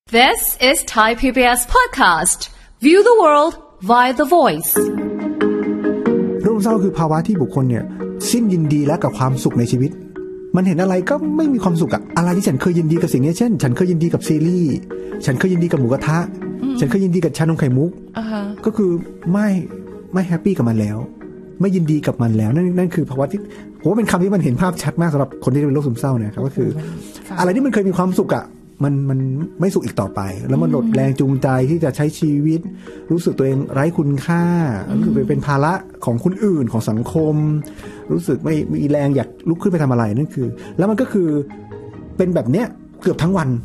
This is Thai PBS podcast. View the world via the voice. โรคซึมเศร้าคือภาวะที่บุคคลเนี่ยสิ้นยินดีและกับความสุขในชีวิตมันเห็นอะไรก็ไม่มีความสุขอะอะไรที่ฉันเคยยินดีกับสิ่งนี้เช่นฉันเคยยินดีกับซีรีส์ฉันเคยยินดีกับหมูกระทะฉันเคยยินดีกับชานมไข่มุกก็คือไม่แฮปปี้กับมันแล้วไม่ยินดีกับมันแล้วนั่นคือภาวะที่ผมว่าเป็นคำที่มันเห็นภาพชัดมากสำหรับคนที่เป็นโรคซึมเศร้านะครับก็คืออะไรที่มันเคยมีความสุขอะมันไม่สุขอีกต่อไปแล้วมันหมดแรงจูงใจที่จะใช้ชีวิตรู้สึกตัวเองไร้คุณค่ารู้สึกเป็นภาระของคนอื่นของสังคมรู้สึกไม่มีแรงอยากลุกขึ้นไปทำอะไรนั่นคือแล้วมันก็คือเป็นแบบเนี้ยเกือบทั้งวัน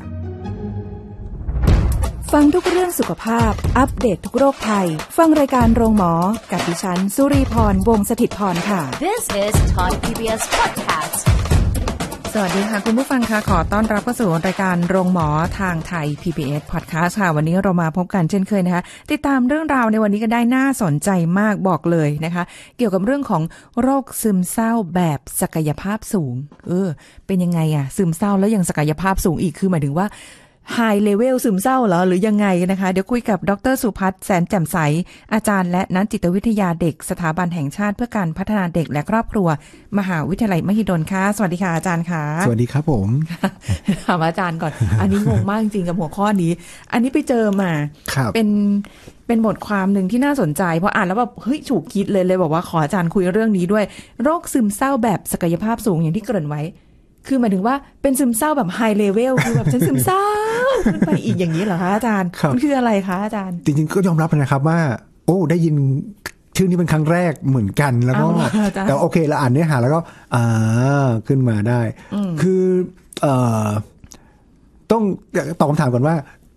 ฟังทุกเรื่องสุขภาพอัปเดต ทุกโรคภัยฟังรายการโรงหมอกับดิฉันสุรีพรวงศ์สถิตย์พรค่ะ This is Thai PBS podcast. สวัสดีค่ะคุณผู้ฟังค่ะขอต้อนรับเข้าสู่รายการโรงหมอทางไทย PBS Podcast ค่ะวันนี้เรามาพบกันเช่นเคยนะคะติดตามเรื่องราวในวันนี้ก็ได้น่าสนใจมากบอกเลยนะคะเกี่ยวกับเรื่องของโรคซึมเศร้าแบบศักยภาพสูงเป็นยังไงอะซึมเศร้าแล้วยังศักยภาพสูงอีกคือหมายถึงว่าHigh Level ซึมเศร้าเหรอหรือยังไงนะคะเดี๋ยวคุยกับดร.สุพัฒน์แสนแจ่มใสอาจารย์และนักจิตวิทยาเด็กสถาบันแห่งชาติเพื่อการพัฒนาเด็กและครอบครัวมหาวิทยาลัยมหิดลค่ะสวัสดีค่ะอาจารย์ค่ะสวัสดีครับผมถามอาจารย์ก่อนอันนี้งงมากจริงกับหัวข้อนี้อันนี้ไปเจอมาเป็นบทความหนึ่งที่น่าสนใจเพราะอ่านแล้วแบบเฮ้ยฉุกคิดเลยบอกว่าขออาจารย์คุยเรื่องนี้ด้วยโรคซึมเศร้าแบบศักยภาพสูงอย่างที่เกริ่นไว้คือหมายถึงว่าเป็นซึมเศร้าแบบไฮเลเวลคือแบบฉันซึมเศร้าขึ้นไปอีกอย่างนี้เหรอคะอาจารย์มันคืออะไรคะอาจารย์จริงๆก็ยอมรับนะครับว่าโอ้ได้ยินชื่อนี้เป็นครั้งแรกเหมือนกันแล้วก็แต่โอเคเราอ่านเนื้อหาแล้วก็ขึ้นมาได้คือต้องตอบคำถามก่อนว่า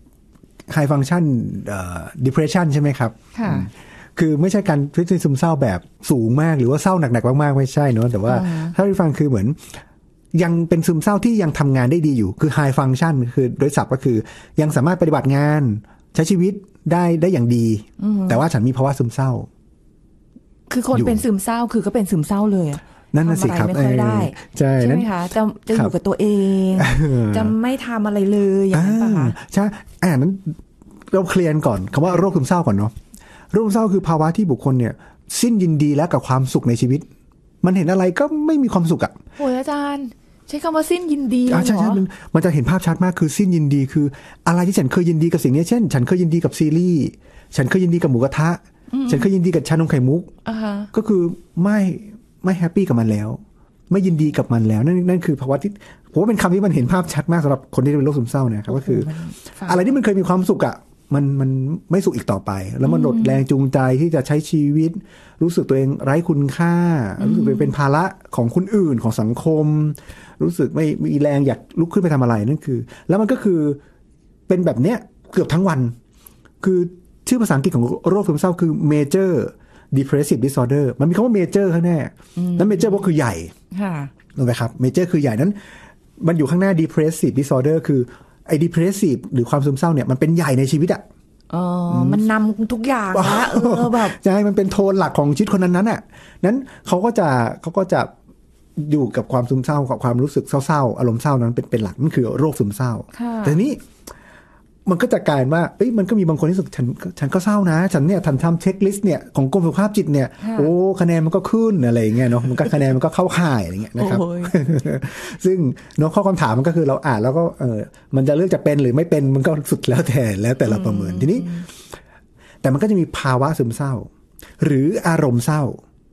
high function depression ใช่ไหมครับคือไม่ใช่การพิจารณาซึมเศร้าแบบสูงมากหรือว่าเศร้าหนักๆมากๆไม่ใช่เนอะแต่ว่าถ้าที่ฟังคือเหมือนยังเป็นซึมเศร้าที่ยังทำงานได้ดีอยู่คือ high function คือโดยศัพท์ก็คือยังสามารถปฏิบัติงานใช้ชีวิตได้อย่างดีแต่ว่าฉันมีภาวะซึมเศร้าคือคนเป็นซึมเศร้าคือก็เป็นซึมเศร้าเลยนั่นน่ะสิครับไม่ค่อยได้ใช่ไหมคะจะอยู่กับตัวเองจะไม่ทำอะไรเลยอย่างนั้นป่ะคะใช่นั้นเราเคลียร์ก่อนคำว่าโรคซึมเศร้าก่อนเนาะโรคซึมเศร้าคือภาวะที่บุคคลเนี่ยสิ้นยินดีและกับความสุขในชีวิตมันเห็นอะไรก็ไม่มีความสุขอ่ะโอ้ยอาจารย์ใช้คำว่าสิ้นยินดีเหรอใช่มันจะเห็นภาพชัดมากคือสิ้นยินดีคืออะไรที่ฉันเคยยินดีกับสิ่งนี้เช่นฉันเคยยินดีกับซีรีส์ฉันเคยยินดีกับหมูกระทะฉันเคยยินดีกับชานมไข่มุกก็คือไม่แฮปปี้กับมันแล้วไม่ยินดีกับมันแล้วนั่นคือภาวะที่ผมว่าเป็นคำที่มันเห็นภาพชัดมากสำหรับคนที่เป็นโรคซึมเศร้านะครับก็คืออะไรที่มันเคยมีความสุขอ่ะมันไม่สุขอีกต่อไปแล้วมันหมดแรงจูงใจที่จะใช้ชีวิตรู้สึกตัวเองไร้คุณค่ารู้สึกเป็นภาระของคนอื่นของสังคมรู้สึกไม่มีแรงอยากลุกขึ้นไปทำอะไรนั่นคือแล้วมันก็คือเป็นแบบเนี้ยเกือบทั้งวันคือชื่อภาษาอังกฤษของโรคซึมเศร้าคือ major depressive disorder มันมีคำว่า major ข้างหน้านั้น major ก็คือใหญ่ถูกไหมครับ major คือใหญ่นั้นมันอยู่ข้างหน้า depressive disorder คือไอ้ depressive หรือความซึมเศร้าเนี่ยมันเป็นใหญ่ในชีวิตอ่ะมันนำทุกอย่างนะแบบใช่มันเป็นโทนหลักของชีวิตคนนั้นน่ะนั้นเขาก็จะอยู่กับความซึมเศร้ากับความรู้สึกเศร้าๆอารมณ์เศร้านั้นเป็นหลักนั่นคือโรคซึมเศร้าแต่นี้มันก็จะกลายว่ามันก็มีบางคนที่รู้สึกฉันก็เศร้านะฉันเนี่ยทำเช็คลิสต์เนี่ยของกรมสุขภาพจิตเนี่ยโอ้คะแนนมันก็ขึ้นอะไรอย่างเงี้ยเนาะมันก็คะแนนมันก็เข้าข่ายอะไรเงี้ยนะครับซึ่งเนาะข้อคำถามมันก็คือเราอ่านแล้วก็มันจะเลือกจะเป็นหรือไม่เป็นมันก็สุดแล้วแต่เราประเมินทีนี้แต่มันก็จะมีภาวะซึมเศร้าหรืออารมณ์เศร้า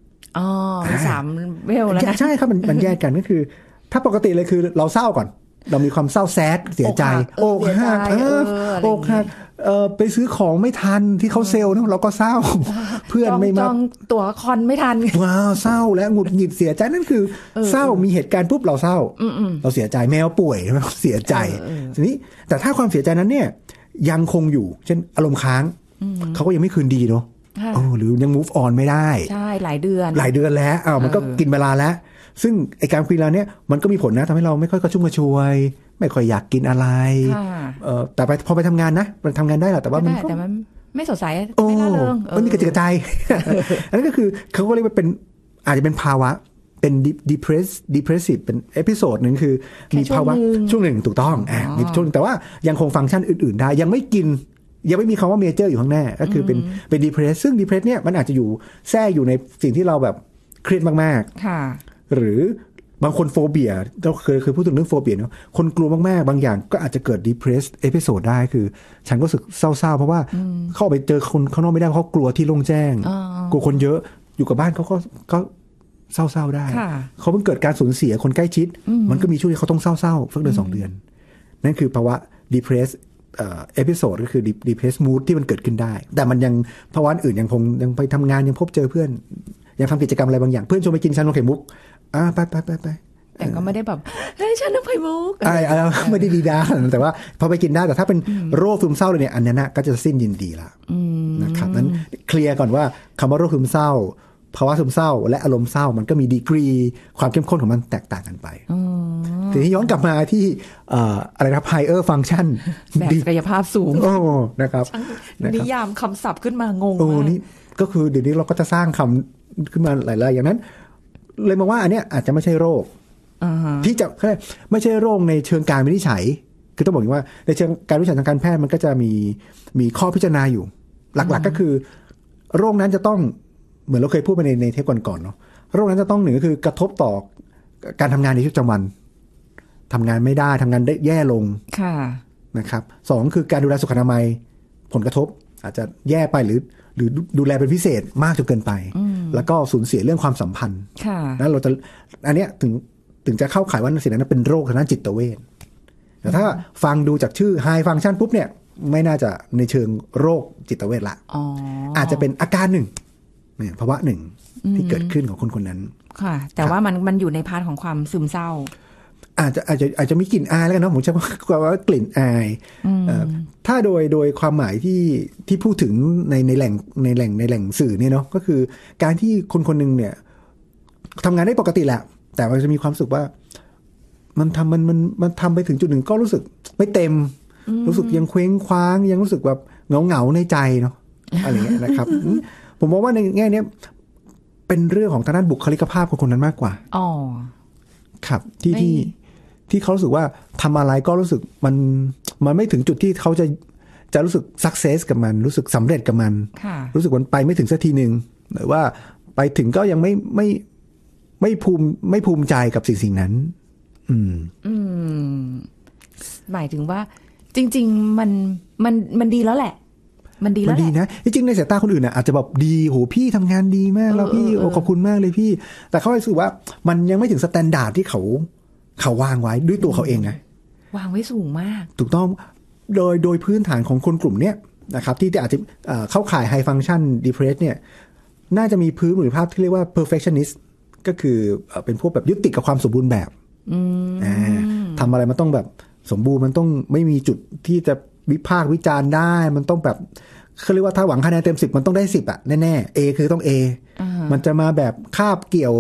3 เวลแล้วนะใช่ครับมันแยกกันก็คือถ้าปกติเลยคือเราเศร้าก่อนเรามีความเศร้าแซดเสียใจอกหักไปซื้อของไม่ทันที่เขาเซลล์นะเราก็เศร้าเพื่อนไม่มาจองตั๋วคอนไม่ทันว้าวเศร้าและหงุดหงิดเสียใจนั่นคือเศร้ามีเหตุการณ์ปุ๊บเราเศร้าเราเสียใจแมวป่วยเราเสียใจทีนี้แต่ถ้าความเสียใจนั้นเนี่ยยังคงอยู่เช่นอารมณ์ค้างเขาก็ยังไม่คืนดีเนาะหรือยัง move on ไม่ได้ใช่หลายเดือนแล้วมันก็กินเวลาแล้วซึ่งไอการคุยเราเนี่ยมันก็มีผลนะทำให้เราไม่ค่อยกระชุ่มกระชวยไม่ค่อยอยากกินอะไรแต่พอไปทำงานนะมันทำงานได้แหละแต่ว่ามันไม่สดใสไม่น่าเริงมันมีกระจิกกระใจอันนั้นก็คือเขาก็เรียกว่าเป็นอาจจะเป็นภาวะเป็น depressive เป็นเอพิโซดนึงคือมีภาวะช่วงหนึ่งถูกต้องมีช่วงแต่ว่ายังคงฟังก์ชันอื่นๆได้ยังไม่กินยังไม่มีคำว่าเมเจอร์อยู่ข้างหน้าก็คือเป็น depress ซึ่ง depress เนี่ยมันอาจจะอยู่แทรกอยู่ในสิ่งที่เราแบบเครียดมากๆหรือบางคนโฟเบียเราเคยพูดถึงเรื่องโฟเบียเนาะคนกลัวมากๆบางอย่างก็อาจจะเกิด depress เอพิโซดได้คือฉันก็รู้สึกเศร้าๆเพราะว่าเข้าไปเจอคนข้างนอกไม่ได้เพราะเขากลัวที่โล่งแจ้งกลัวคนเยอะอยู่กับบ้านเขาก็เศร้าๆได้เขาเพิ่งเกิดการสูญเสียคนใกล้ชิดมันก็มีช่วงที่เขาต้องเศร้าๆสักเดือน2 เดือนนั่นคือภาวะ depressเอพิโซดก็คือ depress mood ที่มันเกิดขึ้นได้แต่มันยังภาวะอื่นยังไปทำงานยังพบเจอเพื่อนยังทำกิจกรรมอะไรบางอย่างเพื่อนชวนไปกินชานมไข่มุกไปแต่ก็ไม่ได้แบบเฮ้ยชานมไข่มุกไม่ได้ดีด้าแต่ว่าพอไปกินได้แต่ถ้าเป็นโรคซึมเศร้าเลยเนี่ยอันนั้นก็จะสิ้นยินดีละนะครับนั้นเคลียร์ก่อนว่าคำว่าโรคซึมเศร้าภาวะซึมเศร้าและอารมณ์เศร้ามันก็มีดีกรีความเข้มข้นของมันแตกต่างกันไปทีนี้ย้อนกลับมาที่อะไรนะ higher function แบบศักยภาพสูงนะครับนิยามคำศัพท์ขึ้นมางงมากนี่ก็คือเดี๋ยวนี้เราก็จะสร้างคำขึ้นมาหลายๆอย่างนั้นเลยมาว่าอันเนี้ยอาจจะไม่ใช่โรคที่จะไม่ใช่โรคในเชิงการวินิจฉัยคือต้องบอกว่าในเชิงการวินิจฉัยทางการแพทย์มันก็จะมีข้อพิจารณาอยู่หลักๆก็คือโรคนั้นจะต้องเหมือนเราเคยพูดไปในเทปก่อนๆเนาะโรคนั้นจะต้องหนึ่งก็คือกระทบต่อการทำงานในชีวิตประจำวันทำงานไม่ได้ทำงานได้แย่ลงนะครับสองคือการดูแลสุขอนามัยผลกระทบอาจจะแย่ไปหรือดูแลเป็นพิเศษมากจนเกินไปแล้วก็สูญเสียเรื่องความสัมพันธ์นั้นเราจะอันเนี้ยถึงจะเข้าข่ายว่าสิ่งนั้นเป็นโรคทางด้านจิตเวชแต่ถ้าฟังดูจากชื่อ high function ปุ๊บเนี่ยไม่น่าจะในเชิงโรคจิตเวชละอาจจะเป็นอาการหนึ่งภาวะหนึ่งที่เกิดขึ้นของคนนั้นค่ะแต่ว่ามันอยู่ในพาร์ทของความซึมเศร้าอาจจะมีกลิ่นอายแล้วกันเนาะผมใช้ว่ากลิ่นอายถ้าโดยความหมายที่พูดถึงในแหล่งสื่อเนี่ยเนาะก็คือการที่คนนึงเนี่ยทำงานได้ปกติแหละแต่มันจะมีความรู้สึกว่ามันทำไปถึงจุดหนึ่งก็รู้สึกไม่เต็มรู้สึกยังเคว้งคว้างยังรู้สึกแบบเหงาในใจเนาะอะไรเงี้ยนะครับผมมองว่าในแง่นี้เป็นเรื่องของทางด้านบุคลิกภาพของคนนั้นมากกว่าครับที่เขารู้สึกว่าทำอะไรก็รู้สึกมันไม่ถึงจุดที่เขาจะรู้สึก success กับมันรู้สึกสำเร็จกับมันรู้สึกมันไปไม่ถึงสักทีนึงหรือว่าไปถึงก็ยังไม่ภูมิใจกับสิ่งนั้นหมายถึงว่าจริงๆมันดีแล้วแหละมันดีแล้วนะจริงๆในสายตาคนอื่นน่ะอาจจะแบบดีโหพี่ทำงานดีมากแล้วพี่ขอบคุณมากเลยพี่แต่เขารู้สึกว่ามันยังไม่ถึงสแตนดาร์ดที่เขาวางไว้ด้วยตัวเขาเองนะวางไว้สูงมากถูกต้องโดยพื้นฐานของคนกลุ่มเนี้ยนะครับที่อาจจะเข้าข่าย high function depressed เนี่ยน่าจะมีพื้นหรือภาพที่เรียกว่า perfectionist ก็คือเป็นพวกแบบยึดติดกับความสมบูรณ์แบบทำอะไรมันต้องแบบสมบูรณ์มันต้องไม่มีจุดที่จะวิพากษ์วิจารณ์ได้มันต้องแบบเขาเรียกว่าถ้าหวังคะแนนเต็ม10มันต้องได้10อ่ะแน่ๆ A คือต้อง A มันจะมาแบบคาบเกี่ยว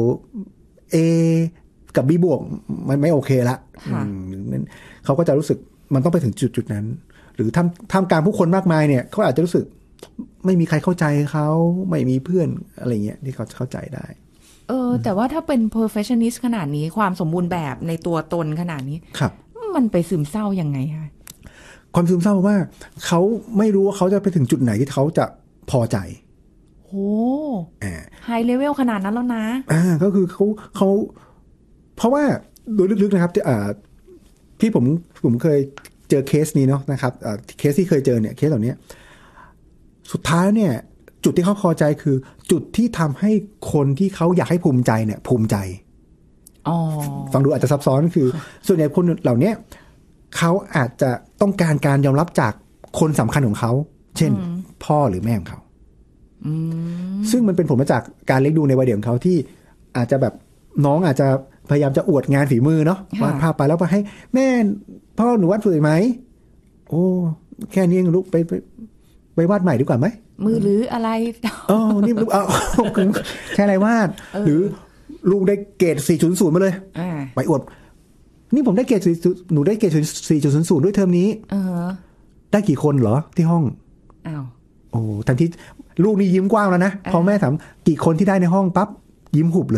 A กับ B บวกมันไม่โอเคละเขาก็จะรู้สึกมันต้องไปถึงจุดนั้นหรือท่ามกลางผู้คนมากมายเนี่ยเขาอาจจะรู้สึกไม่มีใครเข้าใจเขาไม่มีเพื่อนอะไรเงี้ยที่เขาเข้าใจได้แต่ว่าถ้าเป็น perfectionist ขนาดนี้ความสมบูรณ์แบบในตัวตนขนาดนี้ครับมันไปซึมเศร้ายังไงคะความซึมเศร้าว่าเขาไม่รู้ว่าเขาจะไปถึงจุดไหนที่เขาจะพอใจโอ้ไฮเลเวลขนาดนั้นแล้วนะก็คือเขาเพราะว่าโดยลึกๆนะครับที่ผมเคยเจอเคสนี้เนาะนะครับเคสที่เคยเจอเนี่ยเคสเหล่านี้สุดท้ายเนี่ยจุดที่เขาพอใจคือจุดที่ทำให้คนที่เขาอยากให้ภูมิใจเนี่ยภูมิใจฟังดูอาจจะซับซ้อนคือส่วนใหญ่คนเหล่านี้เขาอาจจะต้องการยอมรับจากคนสำคัญของเขาเช่นพ่อหรือแม่ของเขาซึ่งมันเป็นผลมาจากการเลี้ยงดูในวัยเด็กของเขาที่อาจจะแบบน้องอาจจะพยายามจะอวดงานฝีมือเนาะวาดภาพไปแล้วไปให้แม่พ่อหนูวาดสวยไหมโอ้แค่นี้ลูกไปวาดใหม่ดีกว่าไหมมือหรืออะไรนี่ลูกแค่อะไรวาดหรือลูกได้เกรด 4.0 มาเลยไปอวดนี่ผมได้เกรดหนูได้เกรด 4.00 ด้วยเทอมนี้ได้กี่คนเหรอที่ห้องโอ้ทันทีลูกนี่ยิ้มกว้างแล้วนะพอแม่ถามกี่คนที่ได้ในห้องปั๊บยิ้มหุบเลย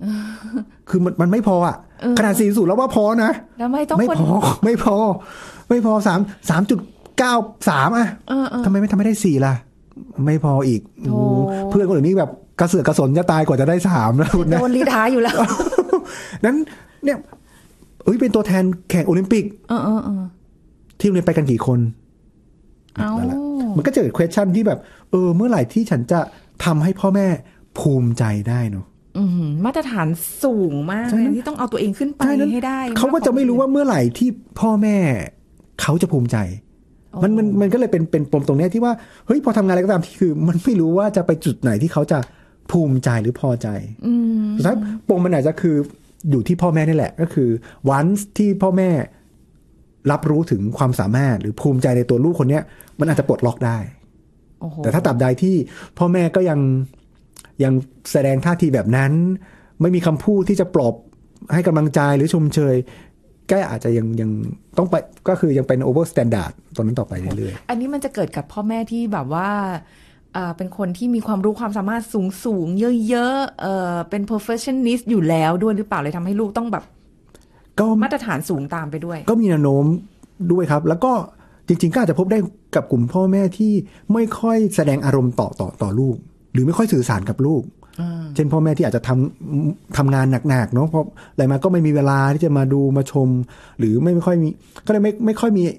คือมันไม่พออ่ะขนาด4.0แล้วว่าพอนะแล้วไม่พอ3.93อ่ะทำไมไม่ทำให้ได้4ล่ะไม่พออีกเพื่อนคนอื่นนี่แบบกระเสือกกระสนจะตายกว่าจะได้3แล้วคุณนะโดนรีทายอยู่แล้วนั้นเนี่ยเป็นตัวแทนแข่งโอลิมปิกที่โรงเรียนไปกันกี่คนมันก็จะเกิด question ที่แบบเมื่อไหร่ที่ฉันจะทำให้พ่อแม่ภูมิใจได้เนาะมาตรฐานสูงมากเลยที่ต้องเอาตัวเองขึ้นไปให้ได้เขาก็จะไม่รู้ว่าเมื่อไหร่ที่พ่อแม่เขาจะภูมิใจมันก็เลยเป็นปมตรงนี้ที่ว่าเฮ้ยพอทำงานอะไรก็ตามที่คือมันไม่รู้ว่าจะไปจุดไหนที่เขาจะภูมิใจหรือพอใจสุดท้ายปมมันอาจจะคืออยู่ที่พ่อแม่นี่แหละก็คือวันที่พ่อแม่รับรู้ถึงความสามารถหรือภูมิใจในตัวลูกคนนี้มันอาจจะปลดล็อกได้แต่ถ้าตราบใดที่พ่อแม่ก็ยังแสดงท่าทีแบบนั้นไม่มีคำพูดที่จะปลอบให้กำลังใจหรือชมเชยก็อาจจะยังต้องไปก็คือยังเป็นโอเวอร์สแตนดาร์ดตรงนั้นต่อไปเรื่อยๆอันนี้มันจะเกิดกับพ่อแม่ที่แบบว่าเป็นคนที่มีความรู้ความสามารถสูงเยอะๆเป็น perfectionist อยู่แล้วด้วยหรือเปล่าเลยทำให้ลูกต้องแบบก็มาตรฐานสูงตามไปด้วยก็มีแนวโน้มด้วยครับแล้วก็จริงๆก็อาจจะพบได้กับกลุ่มพ่อแม่ที่ไม่ค่อยแสดงอารมณ์ต่อลูกหรือไม่ค่อยสื่อสารกับลูกเช่นพ่อแม่ที่อาจจะทำงานหนักๆเนาะเพราะอะไรมาก็ไม่มีเวลาที่จะมาดูมาชมหรือไม่ค่อยมีก็เลยไม่ค่อยมี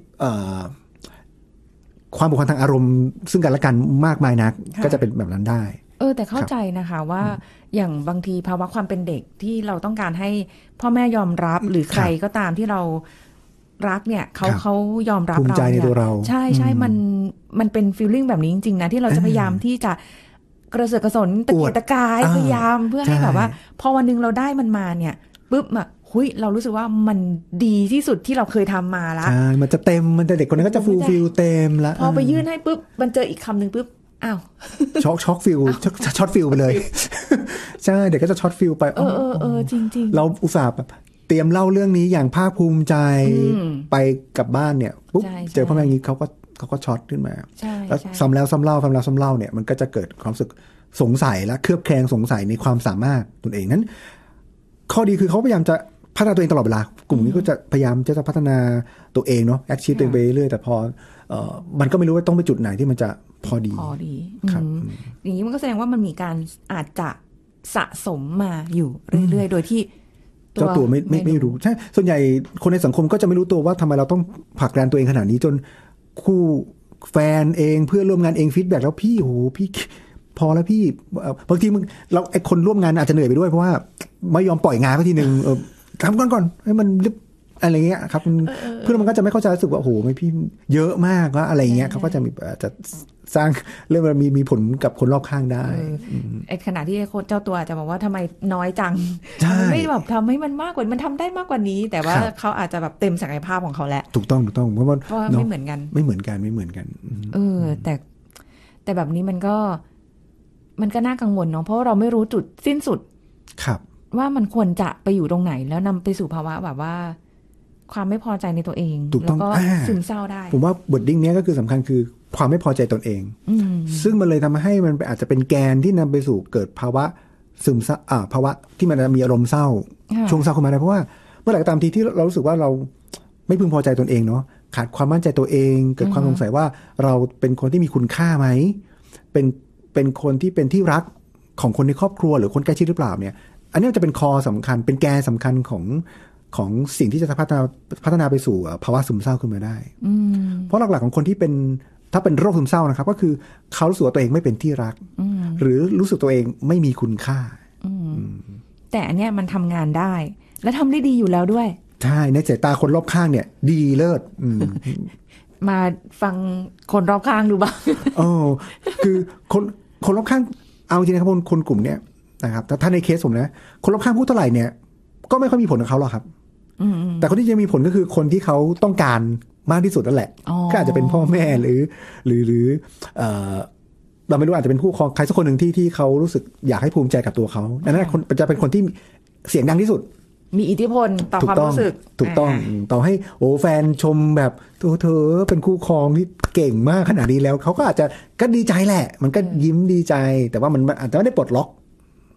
ความผูกพันทางอารมณ์ซึ่งกันและกันมากมายนักก็จะเป็นแบบนั้นได้แต่เข้าใจนะคะว่าอย่างบางทีภาวะความเป็นเด็กที่เราต้องการให้พ่อแม่ยอมรับหรือใครก็ตามที่เรารักเนี่ยเขายอมรับเราภูมิใจในตัวเราใช่มันเป็นฟีลลิ่งแบบนี้จริงๆนะที่เราจะพยายามที่จะกระเสือกกระสนตะเกียกตะกายพยายามเพื่อให้แบบว่าพอวันนึงเราได้มันมาเนี่ยปุ๊บเรารู้สึกว่ามันดีที่สุดที่เราเคยทำมาละมันจะเต็มมันจะเด็กคนนั้นก็จะฟูลฟิลเต็มละพอไปยื่นให้ปุ๊บมันเจออีกคำหนึ่งปุ๊บอ้าวช็อกฟิลช็อตฟิลไปเลยใช่เด็กก็จะช็อตฟิลไปจริงๆเราอุตส่าห์แบบเตรียมเล่าเรื่องนี้อย่างภาคภูมิใจไปกับบ้านเนี่ยปุ๊บเจอพ่อแม่อย่างนี้เขาก็ช็อตขึ้นมาแล้วซ้ำแล้วซ้ำเล่าเนี่ยมันก็จะเกิดความรู้สึกสงสัยและเคลือบแคลงสงสัยในความสามารถตนเองนั้นข้อดีคือเขาพยายามจะพัฒนาตัวเองตลอดเวลากลุ่มนี้ก็จะพยายามจะพัฒนาตัวเองเนาะแอคชีพตัวเองไปเรื่อยแต่พอมันก็ไม่รู้ว่าต้องไปจุดไหนที่มันจะพอดีครับอย่างนี้มันก็แสดงว่ามันมีการอาจจะสะสมมาอยู่เรื่อยๆโดยที่เจ้าตัวไม่รู้ใช่ส่วนใหญ่คนในสังคมก็จะไม่รู้ตัวว่าทำไมเราต้องผลักดันตัวเองขนาดนี้จนคู่แฟนเองเพื่อนร่วมงานเองฟีดแบ็กแล้วพี่โหพี่พอแล้วพี่บางทีเราไอคนร่วมงานอาจจะเหนื่อยไปด้วยเพราะว่าไม่ยอมปล่อยงานไปทีนึงทำก่อนให้มันอะไรเงี้ยครับเพื่อนมันก็จะไม่เข้าใจรู้สึกว่าโอ้โหไม่พี่เยอะมากว่าอะไรเงี้ยเขาก็จะมีจะสร้างเรื่องมันมีผลกับคนรอบข้างได้ไอ้ขณะที่เจ้าตัวจะบอกว่าทำไมน้อยจังไม่แบบทำให้มันมากกว่ามันทำได้มากกว่านี้แต่ว่าเขาอาจจะแบบเต็มศักยภาพของเขาแล้วถูกต้องเพราะว่าไม่เหมือนกันแต่แบบนี้มันก็น่ากังวลเนาะเพราะเราไม่รู้จุดสิ้นสุดครับว่ามันควรจะไปอยู่ตรงไหนแล้วนำไปสู่ภาวะแบบว่าความไม่พอใจในตัวเองแล้วก็ซึมเศร้าได้ผมว่าบทดิ้งนี้ก็คือสำคัญคือความไม่พอใจตนเองซึ่งมันเลยทำให้มันอาจจะเป็นแกนที่นำไปสู่เกิดภาวะซึมเศร้าภาวะที่มันมีอารมณ์เศร้าช่วงเศร้าขึ้นมาได้เพราะว่าเมื่อไหร่ก็ตามทีที่เรารู้สึกว่าเราไม่พึงพอใจตนเองเนาะขาดความมั่นใจตัวเองเกิดความสงสัยว่าเราเป็นคนที่มีคุณค่าไหมเป็นคนที่เป็นที่รักของคนในครอบครัวหรือคนใกล้ชิดหรือเปล่าเนี่ยอันนี้จะเป็นคอสำคัญเป็นแกนสำคัญของสิ่งที่จะพัฒนาไปสู่ภาวะซึมเศร้าขึ้นมาได้เพราะหลักๆของคนที่เป็นถ้าเป็นโรคซึมเศร้านะครับก็คือเขารู้สึกว่าตัวเองไม่เป็นที่รักหรือรู้สึกตัวเองไม่มีคุณค่าแต่อันเนี้ยมันทำงานได้และทำได้ดีอยู่แล้วด้วยใช่ในสายตาคนรอบข้างเนี่ยดีเลิศมาฟังคนรอบข้างดูบ้างคือคนรอบข้างเอาจริงนะครับคนกลุ่มเนี้ยนะครับถ้าในเคสผมนะคนรอบข้างพูดเท่าไหร่เนี่ยก็ไม่ค่อยมีผลกับเขาหรอกครับแต่คนที่จะมีผลก็คือคนที่เขาต้องการมากที่สุดนั่นแหละก็อาจจะเป็นพ่อแม่หรือเราไม่รู้อาจจะเป็นผู้ครองใครสักคนหนึ่งที่เขารู้สึกอยากให้ภูมิใจกับตัวเขาดังนั้นจะเป็นคนที่เสียงดังที่สุดมีอิทธิพลต่อความรู้สึกถูกต้องต่อให้แฟนชมแบบเธอเป็นคู่ครองที่เก่งมากขนาดนี้แล้วเขาก็อาจจะก็ดีใจแหละมันก็ยิ้มดีใจแต่ว่ามันอาจจะไม่ได้ปลดล็อก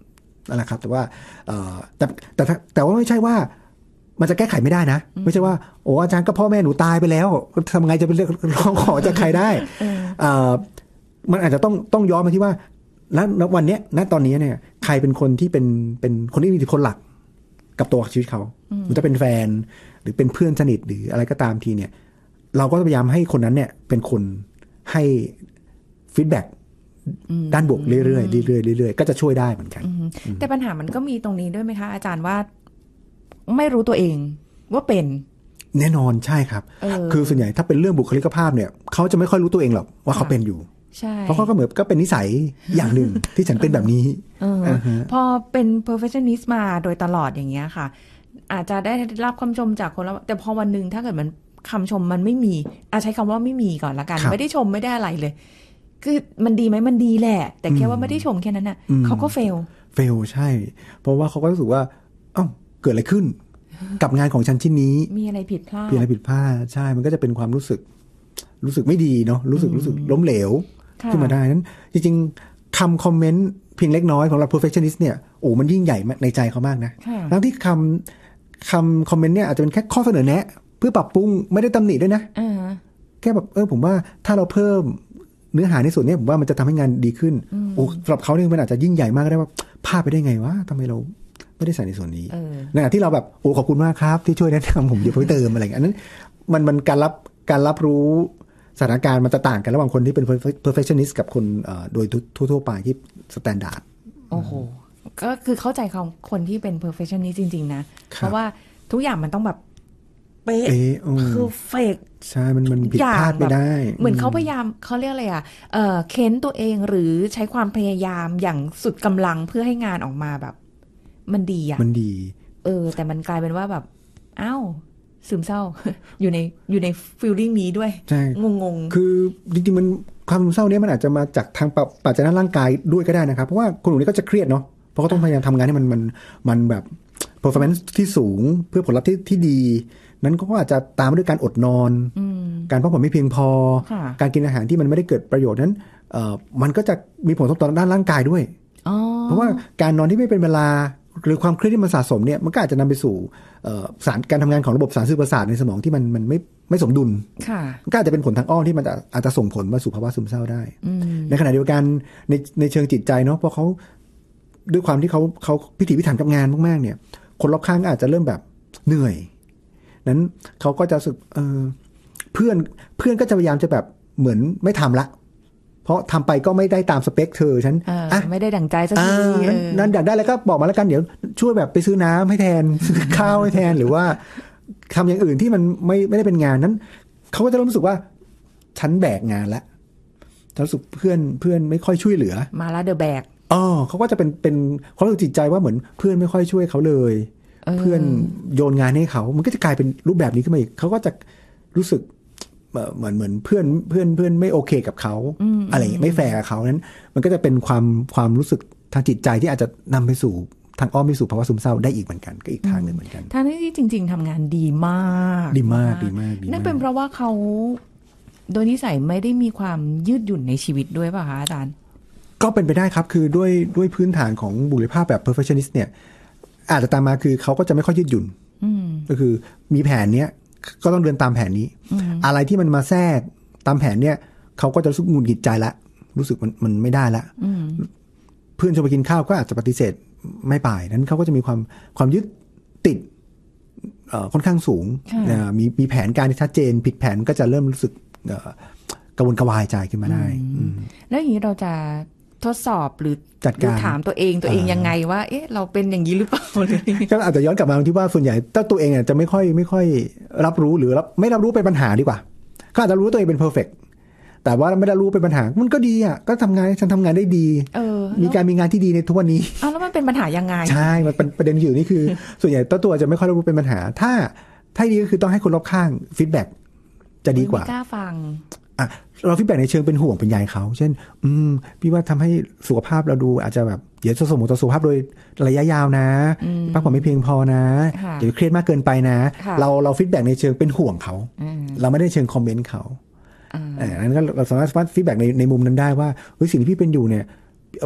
นั่นแหละครับแต่ว่าแต่ว่าไม่ใช่ว่ามันจะแก้ไขไม่ได้นะไม่ใช่ว่าโอ้อาจารย์ก็พ่อแม่หนูตายไปแล้วทำไงจะเป็นเรื่องร้องขอจากใครได้มันอาจจะต้องย้อนมาที่ว่าแล้ววันนี้ณตอนนี้เนี่ยใครเป็นคนที่เป็นคนที่มีอิทธิพลหลักกับตัวชีวิตเขามันจะเป็นแฟนหรือเป็นเพื่อนสนิทหรืออะไรก็ตามทีเนี่ยเราก็พยายามให้คนนั้นเนี่ยเป็นคนให้ฟีดแบ็กด้านบวกเรื่อยๆเรื่อยๆก็จะช่วยได้เหมือนกันแต่ปัญหามันก็มีตรงนี้ด้วยไหมคะอาจารย์ว่าไม่รู้ตัวเองว่าเป็นแน่นอนใช่ครับคือส่วนใหญ่ถ้าเป็นเรื่องบุคลิกภาพเนี่ยเขาจะไม่ค่อยรู้ตัวเองหรอกว่าเขาเป็นอยู่เพราะเขาก็เหมือนก็เป็นนิสัยอย่างหนึ่งที่ฉันเป็นแบบนี้พอเป็น perfectionist มาโดยตลอดอย่างเงี้ยค่ะอาจจะได้รับคำชมจากคนแล้วแต่พอวันนึงถ้าเกิดมันคำชมมันไม่มีใช้คำว่าไม่มีก่อนละกันไม่ได้ชมไม่ได้อะไรเลยคือมันดีไหมมันดีแหละแต่แค่ว่าไม่ได้ชมแค่นั้นน่ะเขาก็เฟลใช่เพราะว่าเขาก็รู้สึกว่าเอ้าเกิดอะไรขึ้นกับงานของฉันชิ้นนี้มีอะไรผิดพลาดใช่มันก็จะเป็นความรู้สึกไม่ดีเนาะรู้สึกล้มเหลวขึ้นมาได้นั้นจริงๆคำคอมเมนต์เพียงเล็กน้อยของเรา perfectionist เนี่ยโอ้มันยิ่งใหญ่ในใจเขามากนะทั้งที่คำคอมเมนต์เนี่ยอาจจะเป็นแค่ข้อเสนอแนะเพื่อปรับปรุงไม่ได้ตำหนิด้วยนะแค่แบบผมว่าถ้าเราเพิ่มเนื้อหาในส่วนนี้ผมว่ามันจะทำให้งานดีขึ้นโอ้สำหรับเขาเนี่ยมันอาจจะยิ่งใหญ่มากได้ว่าพลาดไปได้ไงวะทำไมเราไม่ได้ใส่ในส่วนนี้ในขณะที่เราแบบโอ้ขอบคุณมากครับที่ช่วยแนะนำผมเดี๋ยวไปเติมอะไรอย่างนั้นมันการรับรู้สถานการณ์มันจะต่างกันระหว่างคนที่เป็น perfectionist กับคนโดยทั่วไปที่ standard โอ้โหก็คือเข้าใจคนที่เป็น perfectionist จริงๆนะเพราะว่าทุกอย่างมันต้องแบบเป๊ะคือเฟกใช่มันผิดพลาดไม่ได้เหมือนเขาพยายามเขาเรียกอะไรเค้นตัวเองหรือใช้ความพยายามอย่างสุดกำลังเพื่อให้งานออกมาแบบมันดีมันดีแต่มันกลายเป็นว่าแบบอ้าวซึมเศร้า อยู่ในฟีลลิ่งนี้ด้วยงงคือจริงๆมันความซึมเศร้านี้มันอาจจะมาจากทางปัจจัยด้านร่างกายด้วยก็ได้นะครับเพราะว่าคนกลุ่มนี้ก็จะเครียดเนาะเพราะเขาต้องพยายามทำงานให้มันแบบ performance ที่สูงเพื่อผลลัพธ์ที่ดีนั้นก็อาจจะตามมาด้วยการอดนอนการพักผ่อนไม่เพียงพอการกินอาหารที่มันไม่ได้เกิดประโยชน์นั้นมันก็จะมีผลกระทบต่อด้านร่างกายด้วยเพราะว่าการนอนที่ไม่เป็นเวลาหรือความเครียดที่มันสะสมเนี่ยมันก็อาจจะนำไปสู่สารการทำงานของระบบสารสื่อประสาทในสมองที่มันไม่สมดุลก็อาจจะเป็นผลทางอ้อมที่มันอาจจะส่งผลมาสู่ภาวะซึมเศร้าได้ในขณะเดียวกันในเชิงจิตใจเนาะเพราะเขาด้วยความที่เขาพิถีพิถันกับงานมากๆเนี่ยคนรอบข้างก็อาจจะเริ่มแบบเหนื่อยนั้นเขาก็จะรู้สึกเพื่อนก็จะพยายามจะแบบเหมือนไม่ทำละเพราะทำไปก็ไม่ได้ตามสเปคเธอฉันไม่ได้ดั่งใจสักทีนั่นอยากได้แล้วก็บอกมาแล้วกันเดี๋ยวช่วยแบบไปซื้อน้ำให้แทนซื้อข้าวให้แทนหรือว่าทำอย่างอื่นที่มันไม่ได้เป็นงานนั้นเขาก็จะรู้สึกว่าฉันแบกงานละรู้สึกเพื่อนไม่ค่อยช่วยเหลือมาละเดอะแบกเขาก็จะเป็นความรู้สึกจิตใจว่าเหมือนเพื่อนไม่ค่อยช่วยเขาเลยเพื่อนโยนงานให้เขามันก็จะกลายเป็นรูปแบบนี้ขึ้นมาอีกเขาก็จะรู้สึกเหมือนเพื่อนไม่โอเคกับเขาอะไรไม่แฟร์กับเขานั้นมันก็จะเป็นความรู้สึกทางจิตใจที่อาจจะนำไปสู่ทางอ้อมไปสู่ภาวะซึมเศร้าได้อีกเหมือนกันก็อีกทางหนึ่งเหมือนกันทางที่จริงๆทำงานดีมากนั่นเป็นเพราะว่าเขาโดยนิสัยไม่ได้มีความยืดหยุ่นในชีวิตด้วยป่ะคะอาจารย์ก็เป็นไปได้ครับคือด้วยพื้นฐานของบุคลิกภาพแบบ perfectionist เนี่ยอาจจะตามมาคือเขาก็จะไม่ค่อยยืดหยุ่นก็คือมีแผนเนี้ยก็ต้องเดินตามแผนนี้อะไรที่มันมาแทรกตามแผนเนี่ยเขาก็จะรู้สึกหงุดหงิดใจละรู้สึกมันไม่ได้ละเพื่อนชวนไปกินข้าวก็อาจจะปฏิเสธไม่ไปนั้นเขาก็จะมีความยึดติดค่อนข้างสูงมีแผนการที่ชัดเจนผิดแผนก็จะเริ่มรู้สึกกระวนกระวายใจขึ้นมาได้แล้วอย่างนี้เราจะทดสอบหรือจัดการถามตัวเองยังไงว่าเอ๊ะเราเป็นอย่างนี้หรือเปล่าก็อาจจะย้อนกลับมาที่ว่าส่วนใหญ่ถ้าตัวเองจะไม่ค่อยรับรู้หรือไม่รับรู้เป็นปัญหาดีกว่าก็อาจจะรู้ตัวเองเป็นเพอร์เฟกต์แต่ว่าไม่ได้รู้เป็นปัญหามันก็ดีอ่ะก็ทำงานฉันทำงานได้ดีมีงานที่ดีในทุกวันนี้แล้วมันเป็นปัญหายังไงใช่มันเป็นประเด็นอยู่นี่คือส่วนใหญ่ตัวจะไม่ค่อยรับรู้เป็นปัญหาถ้าดีก็คือต้องให้คนรอบข้างฟีดแบ็กจะดีกว่ากล้าฟังเราฟีดแบ็กในเชิงเป็นห่วงเป็นใยเขาเช่นพี่ว่าทำให้สุขภาพเราดูอาจจะแบบเดี๋ยวจะส่งผลต่อสุขภาพโดยระยะยาวนะพักผ่อนไม่เพียงพอนะเดี๋ยวเครียดมากเกินไปนะเราฟีดแบ็กในเชิงเป็นห่วงเขาเราไม่ได้เชิงคอมเมนต์เขานั้นก็เราสามารถฟีดแบ็กในมุมนั้นได้ว่าสิ่งที่พี่เป็นอยู่เนี่ย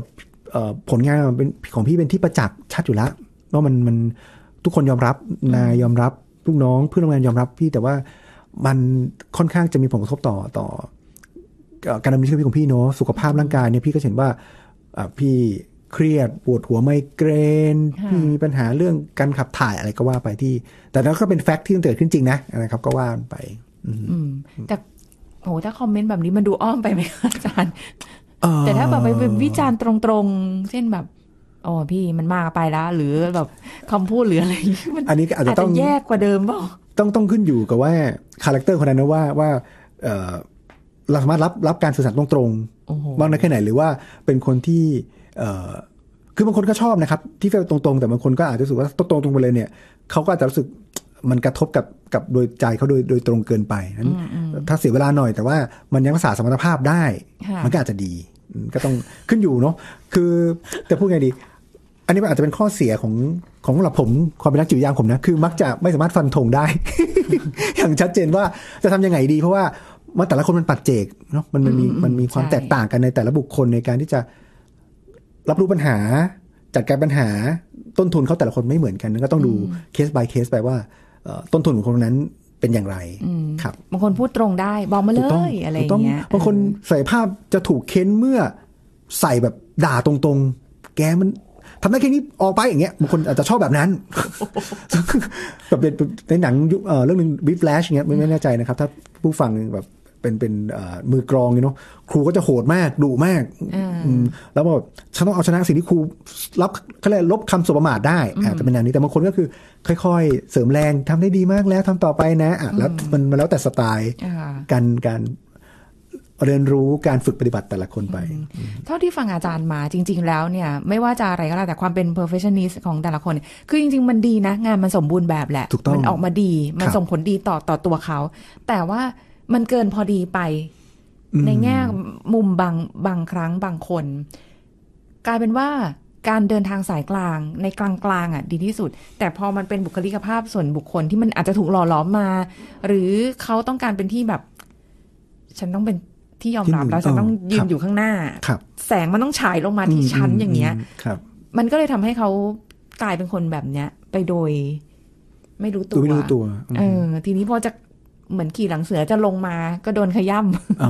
ผลงานเป็นของพี่เป็นที่ประจักษ์ชัดอยู่แล้วว่ามันทุกคนยอมรับนายยอมรับลูกน้องเพื่อนร่วมงานยอมรับพี่แต่ว่ามันค่อนข้างจะมีผลกระทบต่อการดำเนินชีวิตของพี่เนาะสุขภาพร่างกายเนี่ยพี่ก็เห็นว่าพี่เครียดปวดหัวไมเกรนพี่มีปัญหาเรื่องการขับถ่ายอะไรก็ว่าไปที่แต่แล้วก็เป็นแฟกต์ที่เกิดขึ้นจริงนะนะครับก็ว่าไปแต่โหถ้าคอมเมนต์แบบนี้มันดูอ้อมไปไหมอาจารย์แต่ถ้าแบบไปวิจารณ์ตรงๆเช่นแบบอ๋อพี่มันมากไปแล้วหรือแบบคำพูดหรืออะไรอันนี้อาจจะต้องแยกกว่าเดิมเปล่าต้องขึ้นอยู่กับว่าคาแรคเตอร์คนนั้นนะว่าเราสามารถรับการสื่อสารตรงๆบ้างได้แค่ไหนหรือว่าเป็นคนที่คือบางคนก็ชอบนะครับที่ตรงๆแต่บางคนก็อาจจะรู้สึกว่าตรงๆไปเลยเนี่ยเขาก็อาจจะรู้สึกมันกระทบกับโดยใจเขาโดยตรงเกินไปนั้นถ้าเสียเวลาหน่อยแต่ว่ามันยังรักษาสมรรถภาพได้มันก็อาจจะดีก็ต้องขึ้นอยู่เนาะคือแต่พูดไงดีอันนี้มันอาจจะเป็นข้อเสียของสำหรับผมความเป็นนักจิตวิทยาผมนะคือมักจะไม่สามารถฟันธงได้ อย่างชัดเจนว่าจะทำยังไงดีเพราะว่าแต่ละคนมันปัจเจกเนาะมันมีความแตกต่างกันในแต่ละบุคคลในการที่จะรับรู้ปัญหาจัดการปัญหาต้นทุนเขาแต่ละคนไม่เหมือนกันก็ต้องดูเคส by เคสไปว่าต้นทุนของคนนั้นเป็นอย่างไรครับบางคนพูดตรงได้บอกมาเลยอะไรอย่างเงี้ยบางคนใส่ภาพจะถูกเค้นเมื่อใส่แบบด่าตรงๆแกมันทำได้แค่นี้ออกไปอย่างเงี้ยบางคนอาจจะชอบแบบนั้นแบบในหนังเรื่องนึงบิ๊กแฟลชเงี้ยไม่แน่ใจนะครับถ้าผู้ฟังแบบเป็นมือกรองเนาะครูก็จะโหดมากดุมากแล้วแบบฉันต้องเอาชนะสิ่งที่ครูรับเขาเรียกลบคำสบประมาทได้จะเป็นอย่างนี้แต่บางคนก็คือค่อยๆเสริมแรงทำได้ดีมากแล้วทำต่อไปนะแล้วมันแล้วแต่สไตล์การเรียนรู้การฝึกปฏิบัติแต่ละคนไปเท่าที่ฟังอาจารย์มาจริงๆแล้วเนี่ยไม่ว่าจะอะไรก็แล้วแต่ความเป็น perfectionist ของแต่ละคนคือจริงๆมันดีนะงานมันสมบูรณ์แบบแหละมันออกมาดีมันส่งผลดีต่อตัวเขาแต่ว่ามันเกินพอดีไปในแง่มุมบางครั้งบางคนกลายเป็นว่าการเดินทางสายกลางในกลางๆอ่ะดีที่สุดแต่พอมันเป็นบุคลิกภาพส่วนบุคคลที่มันอาจจะถูกหล่อหลอมมาหรือเขาต้องการเป็นที่แบบฉันต้องเป็นที่ยอมรับแล้วฉันต้องยืนอยู่ข้างหน้าแสงมันต้องฉายลงมาที่ชั้นอย่างเงี้ยมันก็เลยทำให้เขากลายเป็นคนแบบเนี้ยไปโดยไม่รู้ตัวทีนี้พอจะเหมือนขี่หลังเสือจะลงมาก็โดนขย่ำ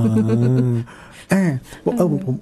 ผม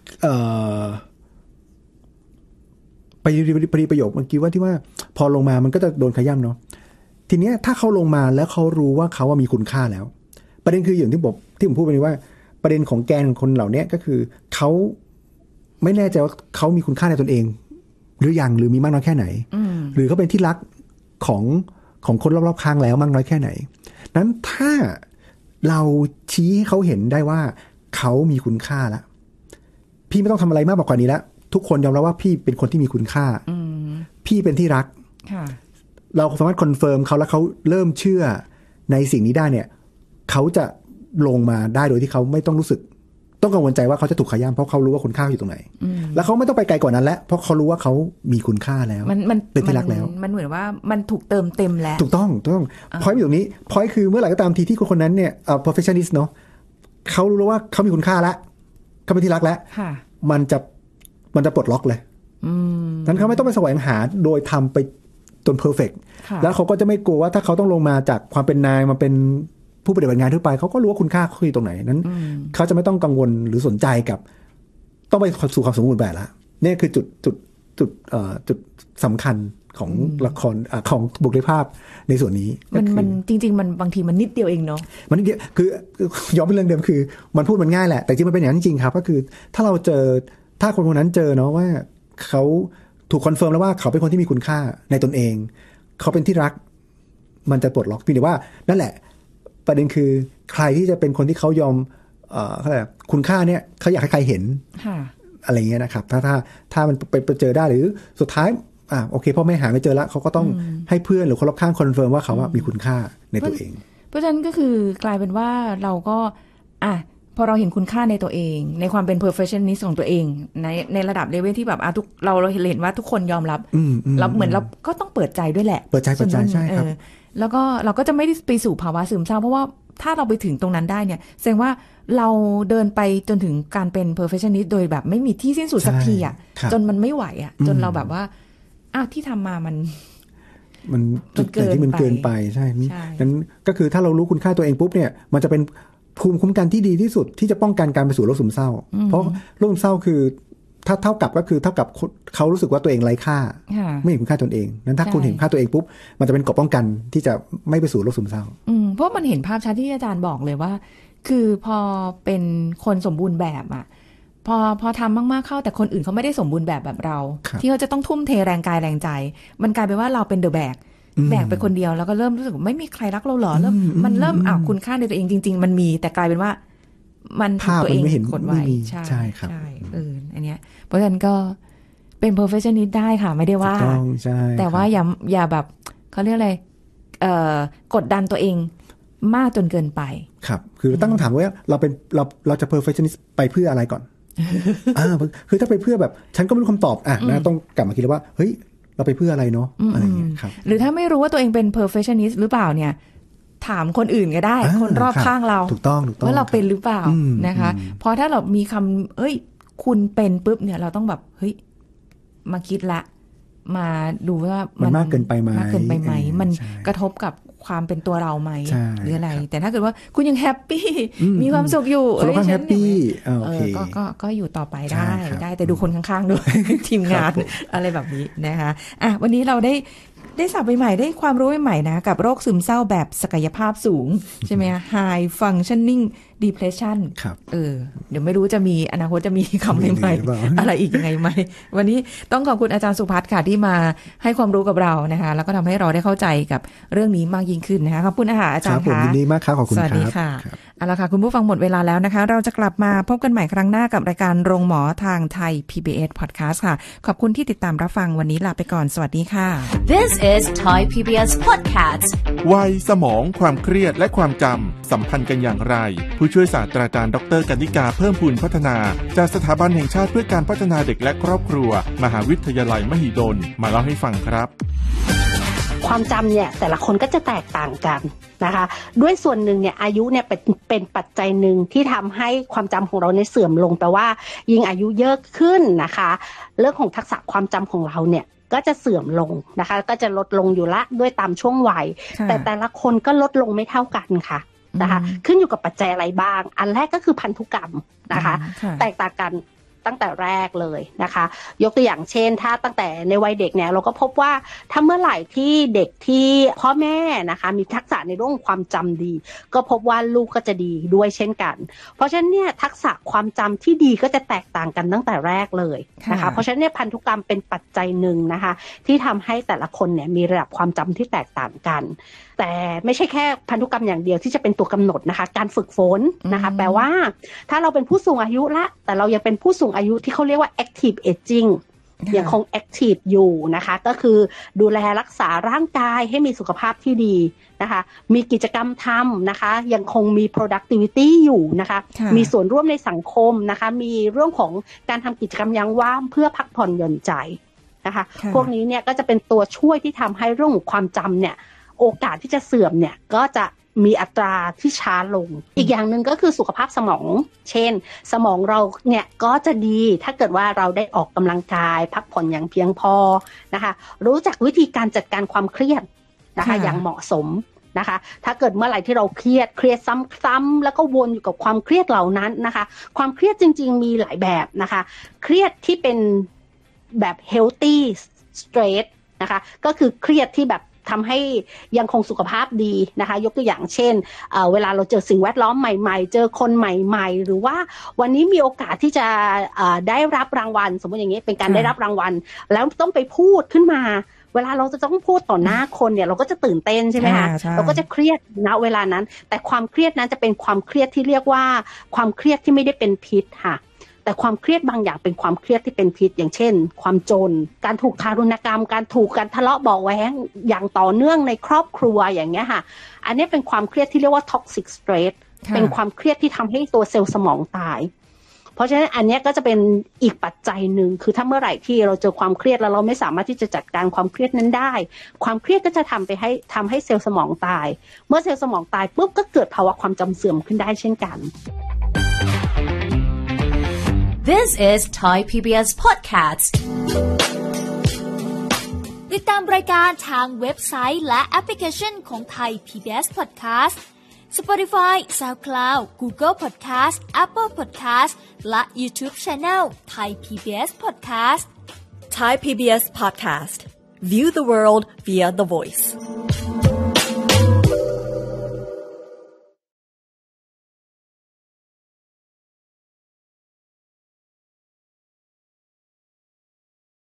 ไปประโยคเมื่อกี้ว่าที่ว่าพอลงมามันก็จะโดนขย่ำเนาะทีเนี้ยถ้าเขาลงมาแล้วเขารู้ว่าเขาว่ามีคุณค่าแล้วประเด็นคืออย่างที่ผมพูดไปนี้ว่าประเด็นของแกนของคนเหล่านี้ก็คือเขาไม่แน่ใจว่าเขามีคุณค่าในตนเองหรือยังหรือมีมากน้อยแค่ไหนหรือเขาเป็นที่รักของคนรอบๆข้างแล้วมากน้อยแค่ไหนนั้นถ้าเราชี้ให้เขาเห็นได้ว่าเขามีคุณค่าแล้วพี่ไม่ต้องทำอะไรมากกว่านี้แล้วทุกคนยอมรับว่าพี่เป็นคนที่มีคุณค่าพี่เป็นที่รักเราสามารถคอนเฟิร์มเขาแล้วเขาเริ่มเชื่อในสิ่งนี้ได้เนี่ยเขาจะลงมาได้โดยที่เขาไม่ต้องรู้สึกต้องกังวลใจว่าเขาจะถูกขย้ำเพราะเขารู้ว่าคุณค่าอยู่ตรงไหนแล้วเขาไม่ต้องไปไกลกว่านั้นแล้วเพราะเขารู้ว่าเขามีคุณค่าแล้วเป็นที่รักแล้วมันเหมือนว่ามันถูกเติมเต็มแล้วถูกต้องพอยต์อยู่ตรงนี้พอยต์คือเมื่อไหร่ก็ตามทีที่คนนั้นเนี่ยperfectionist เนาะเขารู้แล้วว่าเขามีคุณค่าแล้วเขาเป็นที่รักแล้วมันจะปลดล็อกเลยนั้นเขาไม่ต้องไปแสวงหาโดยทำไปจนเพอร์เฟกต์แล้วเขาก็จะไม่กลัวว่าถ้าเขาต้องลงมาจากความเป็นนายมาเป็นผู้ปฏิบัติงานทั่วไปเขาก็รู้ว่าคุณค่าเขาอยู่ตรงไหนนั้นเขาจะไม่ต้องกังวลหรือสนใจกับต้องไปสู่ความสมบูรณ์แบบละนี่คือจุดสำคัญของละครของบุคลิกภาพในส่วนนี้มันจริงๆมันบางทีมันนิดเดียวเองเนาะมันนิดเดียวคือย้อนไปเรื่องเดิมคือมันพูดมันง่ายแหละแต่จริงมันเป็นอย่างนั้นจริงครับก็คือถ้าเราเจอถ้าคนคนนั้นเจอเนาะว่าเขาถูกคอนเฟิร์มแล้วว่าเขาเป็นคนที่มีคุณค่าในตนเองเขาเป็นที่รักมันจะปลดล็อกเพียงแต่ว่านั่นแหละประเด็นคือใครที่จะเป็นคนที่เขายอมเขาเรียกคุณค่าเนี่ยเขาอยากให้ใครเห็นอะไรเงี้ยนะครับถ้ามันไปเจอได้หรือสุดท้ายโอเคพ่อแม่หาไม่เจอแล้วเขาก็ต้องให้เพื่อนหรือคนรอบข้างคอนเฟิร์มว่าเขามีคุณค่าในตัวเองเพราะฉะนั้นก็คือกลายเป็นว่าเราก็พอเราเห็นคุณค่าในตัวเองในความเป็น perfectionist ของตัวเองในระดับเลเวลที่แบบทุกเราเห็นว่าทุกคนยอมรับเราเหมือนเราก็ต้องเปิดใจด้วยแหละเปิดใจใช่ครับแล้วก็เราก็จะไม่ได้ไปสู่ภาวะซึมเศร้าเพราะว่าถ้าเราไปถึงตรงนั้นได้เนี่ยแสดงว่าเราเดินไปจนถึงการเป็น perfectionist โดยแบบไม่มีที่สิ้นสุดสักทีอ่ะจนมันไม่ไหวอ่ะจนเราแบบว่าที่ทำมามันจุดที่มันเกินไปใช่นั้นก็คือถ้าเรารู้คุณค่าตัวเองปุ๊บเนี่ยมันจะเป็นภูมิคุ้มกันที่ดีที่สุดที่จะป้องกันการไปสู่โรคซึมเศร้าเพราะโรคซึมเศร้าคือถ้าเท่ากับเขารู้สึกว่าตัวเองไร้ค่าไม่เห็นคุณค่าตนเองนั้นถ้าคุณเห็นค่าตัวเองปุ๊บมันจะเป็นเกราะป้องกันที่จะไม่ไปสู่โรคซึมเศร้าเพราะมันเห็นภาพชัดที่อาจารย์บอกเลยว่าคือพอเป็นคนสมบูรณ์แบบอ่ะพอทำมากๆเข้าแต่คนอื่นเขาไม่ได้สมบูรณ์แบบเราที่เขาจะต้องทุ่มเทแรงกายแรงใจมันกลายเป็นว่าเราเป็นเดอะแบกไปคนเดียวแล้วก็เริ่มรู้สึกว่าไม่มีใครรักเราหรอมันเริ่มคุณค่าในตัวเองจริงๆมันมีแต่กลายเป็นว่ามันตัวเองกดไว้ใช่ครับอันเนี้ยเพราะฉะนั้นก็เป็น perfectionist ได้ค่ะไม่ได้ว่าแต่ว่าอย่าแบบเขาเรียกอะไรกดดันตัวเองมากจนเกินไปครับคือตั้งคำถามว่าเราจะ perfectionist ไปเพื่ออะไรก่อนคือถ้าไปเพื่อแบบฉันก็ไม่รู้คำตอบนะต้องกลับมาคิดว่าเฮ้ยเราไปเพื่ออะไรเนาะอะไรอย่างเงี้ยครับหรือถ้าไม่รู้ว่าตัวเองเป็น perfectionist หรือเปล่าเนี่ยถามคนอื่นก็ได้คนรอบข้างเราถูกต้องว่าเราเป็นหรือเปล่านะคะเพราะถ้าเรามีคำคุณเป็นปุ๊บเนี่ยเราต้องแบบเฮ้ยมาคิดละมาดูว่ามันมากเกินไปไหมมันกระทบกับความเป็นตัวเราไหมหรืออะไรแต่ถ้าเกิดว่าคุณยังแฮปปี้มีความสุขอยู่แฮปปี้ก็อยู่ต่อไปได้แต่ดูคนข้างๆด้วยทีมงานอะไรแบบนี้นะคะวันนี้เราได้ศัพท์ใหม่ได้ความรู้ใหม่นะกับโรคซึมเศร้าแบบศักยภาพสูงใช่ไหม High Functioning Depression เดี๋ยวไม่รู้จะมีอนาคตจะมีคำใหม่ๆอะไรอีกยังไงไหมวันนี้ต้องขอบคุณอาจารย์สุภัทรค่ะที่มาให้ความรู้กับเรานะคะแล้วก็ทำให้เราได้เข้าใจกับเรื่องนี้มากยิ่งขึ้นนะคะขอบคุณอาจารย์ค่ะยินดีมากครับขอบคุณครับสวัสดีค่ะเอาละค่ะคุณผู้ฟังหมดเวลาแล้วนะคะเราจะกลับมาพบกันใหม่ครั้งหน้ากับรายการโรงหมอทางไทย PBS Podcast ค่ะขอบคุณที่ติดตามรับฟังวันนี้ลาไปก่อนสวัสดีค่ะ This is Thai PBS Podcast วัยสมองความเครียดและความจำสัมพันธ์กันอย่างไรผู้ช่วยศาสตราจารย์ดร.กนิกาเพิ่มพูนพัฒนาจากสถาบันแห่งชาติเพื่อการพัฒนาเด็กและครอบครัวมหาวิทยาลัยมหิดลมาเล่าให้ฟังครับความจำเนี่ยแต่ละคนก็จะแตกต่างกันนะคะด้วยส่วนหนึ่งเนี่ยอายุเนี่ยเป็นปัจจัยหนึ่งที่ทำให้ความจำของเราเนี่ยเสื่อมลงแปลว่ายิ่งอายุเยอะขึ้นนะคะเรื่องของทักษะความจำของเราเนี่ยก็จะเสื่อมลงนะคะก็จะลดลงอยู่ละด้วยตามช่วงวัยแต่ละคนก็ลดลงไม่เท่ากันค่ะนะคะขึ้นอยู่กับปัจจัยอะไรบ้างอันแรกก็คือพันธุกรรมนะคะแตกต่างกันตั้งแต่แรกเลยนะคะยกตัวอย่างเช่นถ้าตั้งแต่ในวัยเด็กเนี่ยเราก็พบว่าถ้าเมื่อไหร่ที่เด็กที่พ่อแม่นะคะมีทักษะในเรื่องความจำดีก็พบว่าลูกก็จะดีด้วยเช่นกันเพราะฉะนั้นเนี่ยทักษะความจำที่ดีก็จะแตกต่างกันตั้งแต่แรกเลยนะคะเพราะฉะนั้นเนี่ยพันธุกรรมเป็นปัจจัยหนึ่งนะคะที่ทำให้แต่ละคนเนี่ยมีระดับความจำที่แตกต่างกันแต่ไม่ใช่แค่พันธุกรรมอย่างเดียวที่จะเป็นตัวกำหนดนะคะการฝึกฝนนะคะแปลว่าถ้าเราเป็นผู้สูงอายุละแต่เรายังเป็นผู้สูงอายุที่เขาเรียกว่า active aging ยังคง active อยู่นะคะก็คือดูแลรักษาร่างกายให้มีสุขภาพที่ดีนะคะมีกิจกรรมทำนะคะยังคงมี productivity อยู่นะคะมีส่วนร่วมในสังคมนะคะมีเรื่องของการทำกิจกรรมยามว่างเพื่อพักผ่อนหย่อนใจนะคะพวกนี้เนี่ยก็จะเป็นตัวช่วยที่ทำให้เรื่องของความจำเนี่ยโอกาสที่จะเสื่อมเนี่ยก็จะมีอัตราที่ช้าลงอีกอย่างหนึ่งก็คือสุขภาพสมองเช่นสมองเราเนี่ยก็จะดีถ้าเกิดว่าเราได้ออกกำลังกายพักผ่อนอย่างเพียงพอนะคะรู้จักวิธีการจัดการความเครียดนะคะอย่างเหมาะสมนะคะถ้าเกิดเมื่อไหร่ที่เราเครียดซ้ำๆแล้วก็วนอยู่กับความเครียดเหล่านั้นนะคะความเครียดจริงๆมีหลายแบบนะคะเครียดที่เป็นแบบ healthy stress นะคะก็คือเครียดที่แบบทำให้ยังคงสุขภาพดีนะคะยกตัวอย่างเช่นเวลาเราเจอสิ่งแวดล้อมใหม่ๆเจอคนใหม่ๆหรือว่าวันนี้มีโอกาสที่จะได้รับรางวัลสมมติอย่างนี้เป็นการได้รับรางวัลแล้วต้องไปพูดขึ้นมาเวลาเราจะต้องพูดต่อหน้าคนเนี่ยเราก็จะตื่นเต้นใช่ไหมคะเราก็จะเครียดณเวลานั้นแต่ความเครียดนั้นจะเป็นความเครียดที่เรียกว่าความเครียดที่ไม่ได้เป็นพิษค่ะแต่ความเครียดบางอย่างเป็นความเครียดที่เป็นพิษอย่างเช่นความจนการถูกทารุณกรรมการถูกการทะเลาะเบาะแว้งอย่างต่อเนื่องในครอบครัวอย่างเงี้ยค่ะอันนี้เป็นความเครียดที่เรียกว่า toxic stress เป็นความเครียดที่ทำให้ตัวเซลล์สมองตายเพราะฉะนั้นอันนี้ก็จะเป็นอีกปัจจัยหนึ่งคือถ้าเมื่อไหร่ที่เราเจอความเครียดแล้วเราไม่สามารถที่จะจัดการความเครียดนั้นได้ความเครียดก็จะทำให้เซลล์สมองตายเมื่อเซลล์สมองตายปุ๊บก็เกิดภาวะความจำเสื่อมขึ้นได้เช่นกัน This is Thai PBS Podcast ติดตามรายการทางเว็บไซต์และแอปพลิเคชันของ Thai PBS Podcast Spotify, SoundCloud, Google Podcast, Apple Podcast และ YouTube Channel Thai PBS Podcast Thai PBS Podcast View the world via the voice